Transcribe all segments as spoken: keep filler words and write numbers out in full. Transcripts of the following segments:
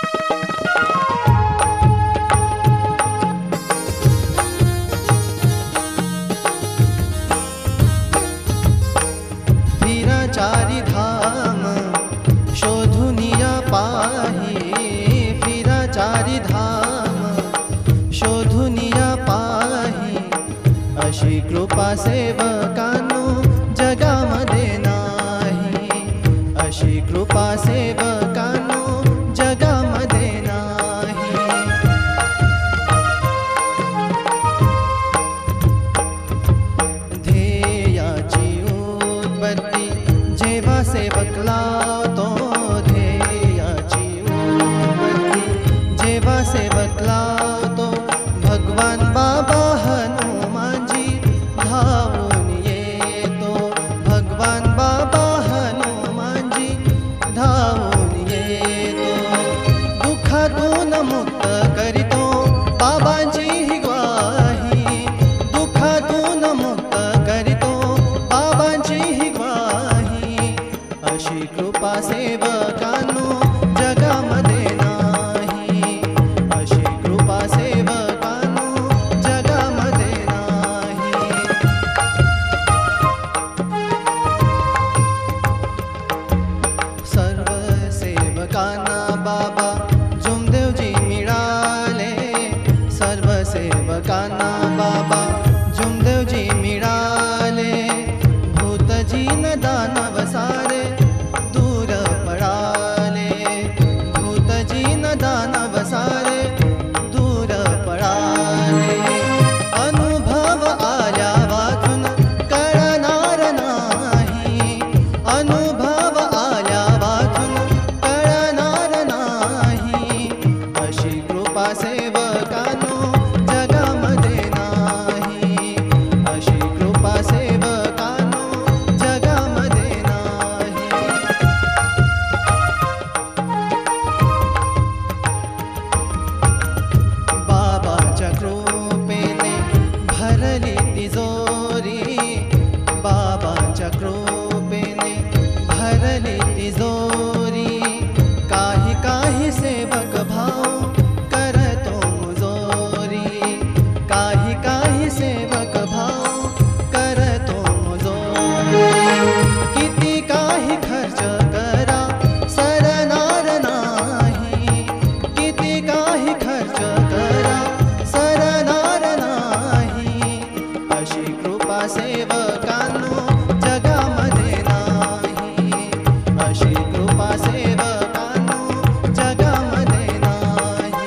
चारि धाम शोधुनिया पाही, फिरा चारि धाम शोधुनिया पाही, अशी कृपा सेवकांनो जगामध्ये नाही, अशी कृपा सेवकांनो जगामध्ये नाही। ध्येयाची उत्पत्ती जेव्हा सेवक लावतो, ध्येयाची उत्पत्ती जेव्हा सेवक लावतो, भगवान बाबा हनुमानजी धावून येतो, भगवान बाबा हनुमानजी धावून येतो, दुःखातून मुक्त करीतो बाबांची ही ग्वाही, दुःखातून मुक्त करीतो बाबांची ही ग्वाही, अशी कृपा सेवकांनो जगामध्ये नाही, अशी कृपा सेवकांनो जगामध्ये नाही। सर्व सेवकांना बाबा जुमदेवजी मिळाले, सर्व सेवकांना बाबा जुमदेवजी मिळाले, भूतजीन दानव सारे दूर पळाले, भूतजीन दानव सारे दूर पळाले, अनुभव आल्या वाचून कळणार नाही, अनुभव आल्या वाचून कळणार नाही, अशी कृपा सेवकांनो जगामध्ये नाही, अशी कृपा सेवकांनो जगामध्ये नाही। बाबाच्या कृपेने भरली तिजोरी, बाबाच्या कृपेने भरली तिजोरी, काही काही सेवक भाव करतो मुजोरी, काही काही सेवक भाव करतो मुजोरी, किती काही खर्च करा सरणार नाही, किती काही खर्च करा सरणार नाही, अशी कृपा सेवकांनो जगामध्ये नाही, अशी कृपा सेवकांनो जगामध्ये नाही।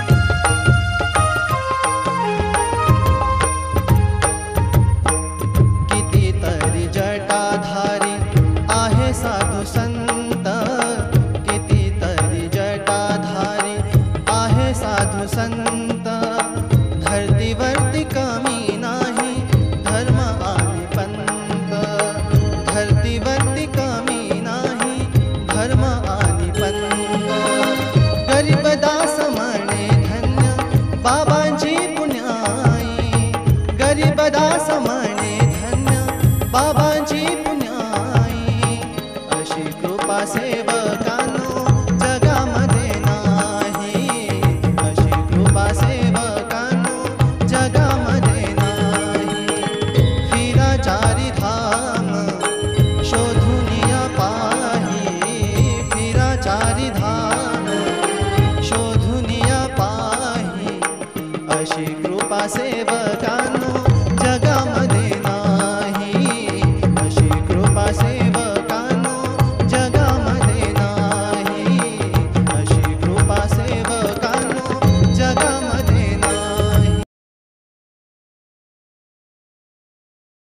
कितीतरी जटाधारी आहे साधू संत, कितीतरी जटाधारी आहे साधू संत, धरतीवरती कमी नाही धर्म आणि पंथ, धरतीवरती कमी नाही धर्म आणि पंथ, गरीब दास म्हणे धन्य बाबांची पुण्याई, गरीब दास म्हणे धन्य बाबांची पुण्याई, अशी कृपा सेवकांनो जगामध्ये नाही, अशी कृपा सेवकांनो जगामध्ये नाही। फिरा चारि धाम शोधुनिया पाही, फिरा चारि धाम शोधुनिया पाही, अशी कृपा सेवका